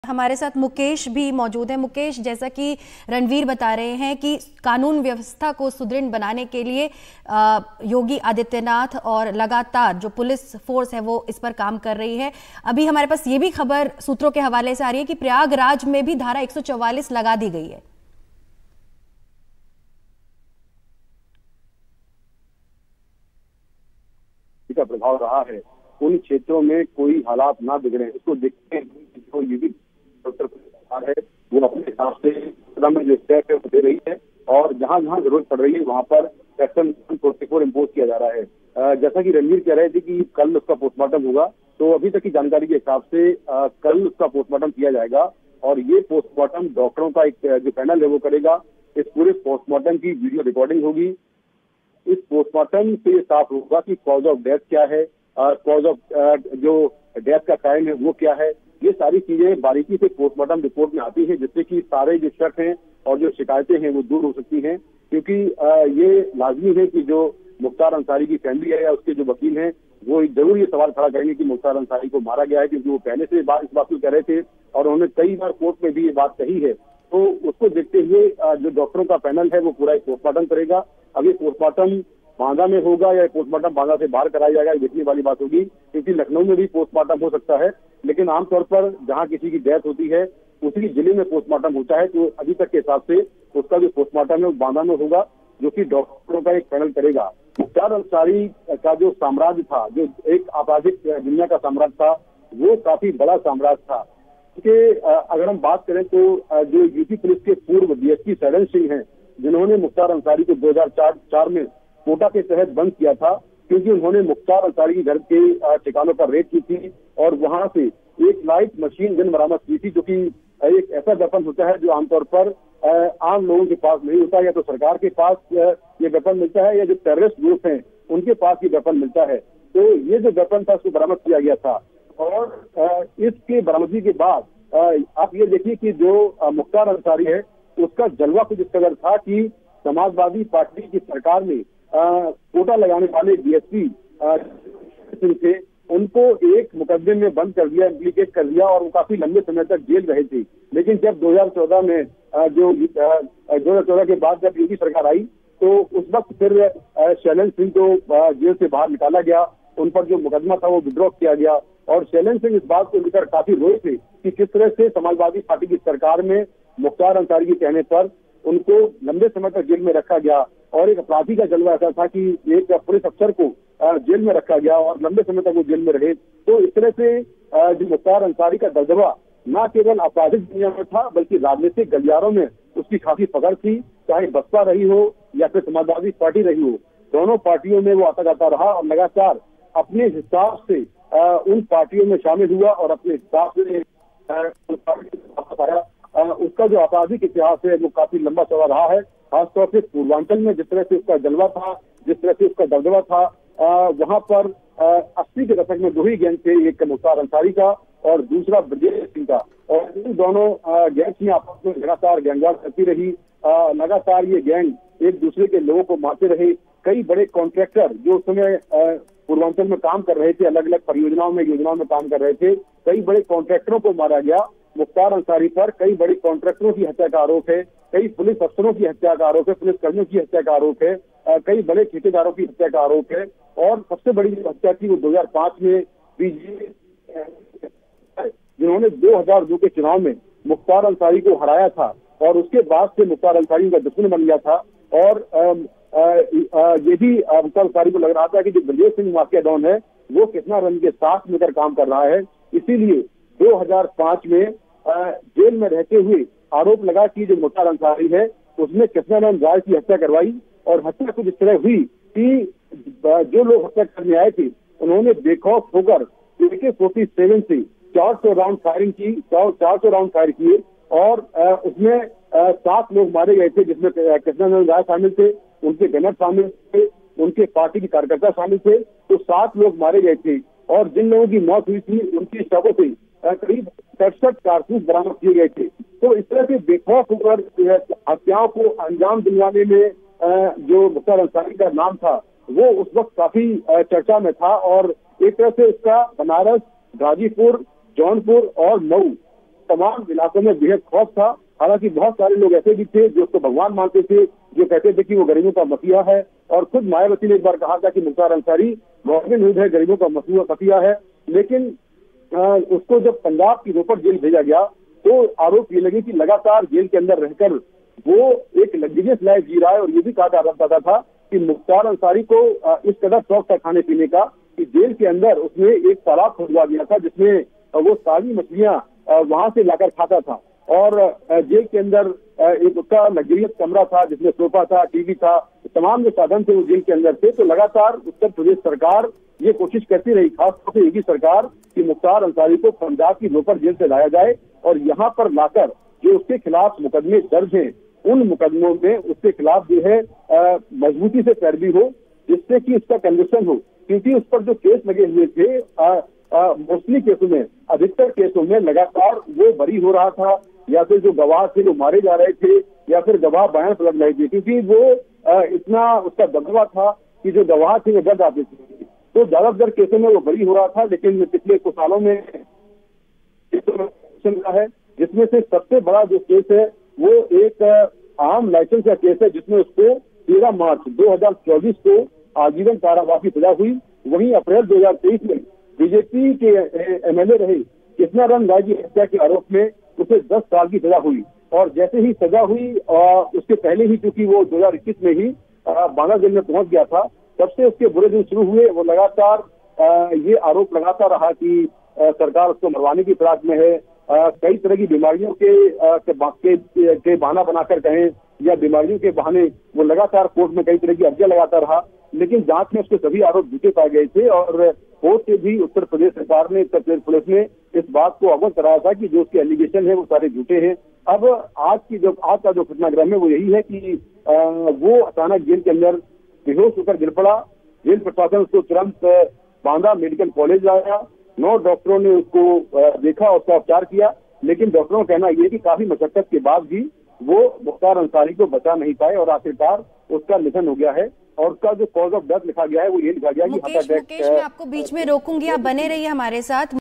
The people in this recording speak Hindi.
हमारे साथ मुकेश भी मौजूद है। मुकेश, जैसा कि रणवीर बता रहे हैं कि कानून व्यवस्था को सुदृढ़ बनाने के लिए योगी आदित्यनाथ और लगातार जो पुलिस फोर्स है वो इस पर काम कर रही है। अभी हमारे पास ये भी खबर सूत्रों के हवाले से आ रही है कि प्रयागराज में भी धारा 144 लगा दी गई है। का प्रभाव रहा है, उन क्षेत्रों में कोई हालात ना बिगड़े, इसको देखते हैं जो यूपी सरकार है वो अपने हिसाब से में जो स्टेप है वो दे रही है और जहां जहां जरूरत पड़ रही है वहां पर सेक्शन 144 इम्पोज किया जा रहा है। जैसा कि रणवीर कह रहे थे कि कल उसका पोस्टमार्टम होगा, तो अभी तक की जानकारी के हिसाब से कल उसका पोस्टमार्टम किया जाएगा और ये पोस्टमार्टम डॉक्टरों का एक जो पैनल है वो करेगा। इस पूरे पोस्टमार्टम की वीडियो रिकॉर्डिंग होगी। इस पोस्टमार्टम से साफ होगा कि कॉज ऑफ डेथ क्या है, कॉज ऑफ जो डेथ का टाइम है वो क्या है। ये सारी चीजें बारीकी से पोस्टमार्टम रिपोर्ट में आती है, जिससे कि सारे जो शक हैं और जो शिकायतें हैं वो दूर हो सकती हैं। क्योंकि ये लाजमी है कि जो मुख्तार अंसारी की फैमिली है या उसके जो वकील हैं वो जरूर ये सवाल खड़ा करेंगे कि मुख्तार अंसारी को मारा गया है, क्योंकि वो पहले से इस बात को कह रहे थे और उन्होंने कई बार कोर्ट में भी ये बात कही है। तो उसको देखते हुए जो डॉक्टरों का पैनल है वो पूरा एक पोस्टमार्टम करेगा। अब ये पोस्टमार्टम बांदा में होगा या पोस्टमार्टम बांदा से बाहर कराया जाएगा, देखने वाली बात होगी, क्योंकि लखनऊ में भी पोस्टमार्टम हो सकता है, लेकिन आमतौर पर जहां किसी की डेथ होती है उसी जिले में पोस्टमार्टम होता है। तो अभी तक के हिसाब से उसका जो पोस्टमार्टम है वो बांदा में होगा, जो कि डॉक्टरों का एक पैनल करेगा। मुख्तार अंसारी का जो साम्राज्य था, जो एक आपराधिक दुनिया का साम्राज्य था, वो काफी बड़ा साम्राज्य था। क्योंकि अगर हम बात करें तो जो यूपी पुलिस के पूर्व डीएसपी शरण सिंह हैं, जिन्होंने मुख्तार अंसारी को 2004 में कोटा के तहत बंद किया था, क्योंकि उन्होंने मुख्तार अंसारी के घर के ठिकानों पर रेड की थी और वहां से एक लाइट मशीन गन बरामद की थी, जो कि एक ऐसा वेपन होता है जो आमतौर पर आम लोगों के पास नहीं होता। या तो सरकार के पास ये वेपन मिलता है या जो टेररिस्ट ग्रुप हैं उनके पास ये वेपन मिलता है। तो ये जो वेपन था उसको बरामद किया गया था और इसके बरामदगी के बाद आप ये देखिए कि जो मुख्तार अंसारी है उसका जलवा कुछ इस कदर था कि समाजवादी पार्टी की सरकार में कोटा लगाने वाले डीएसपी सिंह थे, उनको एक मुकदमे में बंद कर दिया, इम्प्लीकेट कर दिया और वो काफी लंबे समय तक जेल रहे थे। लेकिन जब 2014 में 2014 के बाद जब योगी सरकार आई तो उस वक्त फिर शैलेंद्र सिंह को जेल से बाहर निकाला गया, उन पर जो मुकदमा था वो विड्रॉ किया गया और शैलेंद्र सिंह इस बात को लेकर काफी रोए थे कि किस तरह से समाजवादी पार्टी की सरकार में मुख्तार अंसारी के कहने पर उनको लंबे समय तक जेल में रखा गया और एक अपराधी का जलवा ऐसा था कि एक पुलिस अफसर को जेल में रखा गया और लंबे समय तक वो जेल में रहे। तो इस तरह से जो मुख्तार अंसारी का दबदबा न केवल आपराधिक दुनिया में था बल्कि राजनीतिक गलियारों में उसकी काफी पकड़ थी, चाहे बसपा रही हो या फिर समाजवादी पार्टी रही हो, दोनों पार्टियों में वो आता जाता रहा और लगातार अपने हिसाब से उन पार्टियों में शामिल हुआ और अपने हिसाब से उसका जो आपराधिक इतिहास है वो काफी लंबा चौड़ा रहा है। खासतौर से पूर्वांचल में जिस तरह से उसका जलवा था, जिस तरह से उसका दबदबा था, वहां पर 80 के दशक में दो ही गैंग थे, एक मुख्तार अंसारी का और दूसरा ब्रजेश सिंह का, और इन दोनों गैंग्स में आपस में लगातार गैंगवार करती रही। लगातार ये गैंग एक दूसरे के लोगों को मारते रहे। कई बड़े कॉन्ट्रैक्टर जो उस समय पूर्वांचल में काम कर रहे थे, अलग अलग परियोजनाओं में योजनाओं में काम कर रहे थे, कई बड़े कॉन्ट्रैक्टरों को मारा गया। मुख्तार अंसारी पर कई बड़े कॉन्ट्रैक्टरों की हत्या का आरोप है, कई पुलिस अफसरों की हत्या का आरोप है, पुलिस कर्मियों की हत्या का आरोप है, कई बड़े ठेकेदारों की हत्या का आरोप है और सबसे बड़ी जो हत्या थी वो 2005 में बीजेपी जिन्होंने 2002 के चुनाव में मुख्तार अंसारी को हराया था और उसके बाद से मुख्तार अंसारी का दुश्मन बन गया था। और ये भी मुख्तार अंसारी को लग रहा था कि जो ब्रजेश सिंह माफिया डॉन है वो कृष्णा रंग के साथ मिलकर काम कर रहा है, इसीलिए 2005 में जेल में रहते हुए आरोप लगा कि जो मुख्तार अंसारी है उसने कृष्णानंद राय की हत्या करवाई और हत्या कुछ इस तरह हुई कि जो लोग हत्या करने आए थे उन्होंने बेखौफ होकर AK-47 से 400 राउंड फायरिंग की, 400 राउंड फायर किए और उसमें 7 लोग मारे गए थे, जिसमें कृष्णानंद राय शामिल थे, उनके गनर शामिल थे, उनके पार्टी के कार्यकर्ता शामिल थे। तो 7 लोग मारे गए थे और जिन लोगों की मौत हुई थी उनकी शवों से करीब 67 कारतूस बरामद किए गए थे। तो इस तरह से बेखौफ होकर हत्याओं को अंजाम दिलवाने में जो मुख्तार अंसारी का नाम था वो उस वक्त काफी चर्चा में था और एक तरह से इसका बनारस, गाजीपुर, जौनपुर और मऊ तमाम इलाकों में बेहद खौफ था। हालांकि बहुत सारे लोग ऐसे भी थे जो उसको भगवान मानते थे, जो कहते थे कि वो गरीबों का मसीहा है। और खुद मायावती ने एक बार कहा था कि मुख्तार अंसारी रॉबिन हुड है, गरीबों का मसीहा है। लेकिन उसको जब पंजाब की रोपड़ जेल भेजा गया तो आरोप ये लगे कि लगातार जेल के अंदर रहकर वो एक लग्जरियस लाइफ जी रहा है। और ये भी कहा जाता था कि मुख्तार अंसारी को इस कदर शौक था खाने पीने का कि जेल के अंदर उसने एक तालाब खुदवा दिया था जिसमें वो सारी मछलियां वहां से लाकर खाता था। और जेल के अंदर एक उसका लग्जरियस कमरा था जिसमें सोफा था, टीवी था, तमाम जो साधन थे वो जेल के अंदर थे। तो लगातार उत्तर प्रदेश सरकार ये कोशिश करती रही, खासतौर से योगी सरकार, कि मुख्तार अंसारी को पंजाब की रोपड़ जेल से लाया जाए और यहाँ पर लाकर जो उसके खिलाफ मुकदमे दर्ज हैं उन मुकदमों में उसके खिलाफ जो है मजबूती से पैरवी हो, जिससे कि उसका कन्विक्शन हो। क्योंकि उस पर जो केस लगे हुए थे मोस्टली केसों में, अधिकतर केसों में लगातार वो बरी हो रहा था, या फिर जो गवाह थे वो मारे जा रहे थे, या फिर गवाह बयान पलट रहे थे। क्योंकि वो इतना उसका दबदबा था कि जो गवाह थे वो डर आते थे। तो ज्यादातर केसों में वो बरी हो रहा था। लेकिन पिछले कुछ सालों में है जिसमें से सबसे बड़ा जो केस है वो एक आम लाइसेंस का केस है जिसमें उसको 13 मार्च 2024 को आजीवन कारावास की सजा हुई। वहीं अप्रैल 2023 में बीजेपी के एमएलए रहे कृष्णाराम राय की हत्या के आरोप में उसे 10 साल की सजा हुई। और जैसे ही सजा हुई उसके पहले ही, क्योंकि वो 2021 में ही बांदा जेल में पहुंच गया था, तब से उसके बुरे दिन शुरू हुए। वो लगातार ये आरोप लगाता रहा कि सरकार उसको मरवाने की फिराक में है। कई तरह की बीमारियों के बहाना बनाकर कहें या बीमारियों के बहाने वो लगातार कोर्ट में कई तरह की अर्जियां लगाता रहा। लेकिन जांच में उसके सभी आरोप झूठे पाए गए थे और कोर्ट से भी उत्तर प्रदेश सरकार ने, उत्तर प्रदेश पुलिस ने इस बात को अवगत कराया था कि जो उसके एलिगेशन है वो सारे झूठे हैं। अब आज का जो घटनाक्रम है वो यही है कि वो अचानक जेल के अंदर बेहोश होकर गिर पड़ा। जेल प्रशासन उसको तुरंत बांदा मेडिकल कॉलेज लाया। 9 डॉक्टरों ने उसको देखा, उसका उपचार किया। लेकिन डॉक्टरों का कहना यह कि काफी मशक्कत के बाद भी वो मुख्तार अंसारी को बचा नहीं पाए और आखिरकार उसका निधन हो गया है। और उसका जो कॉज ऑफ डेथ लिखा गया है वो ये लिखा गया है कि हार्ट अटैक। मुकेश, मैं आपको बीच में रोकूंगी, आप बने रहिए हमारे साथ।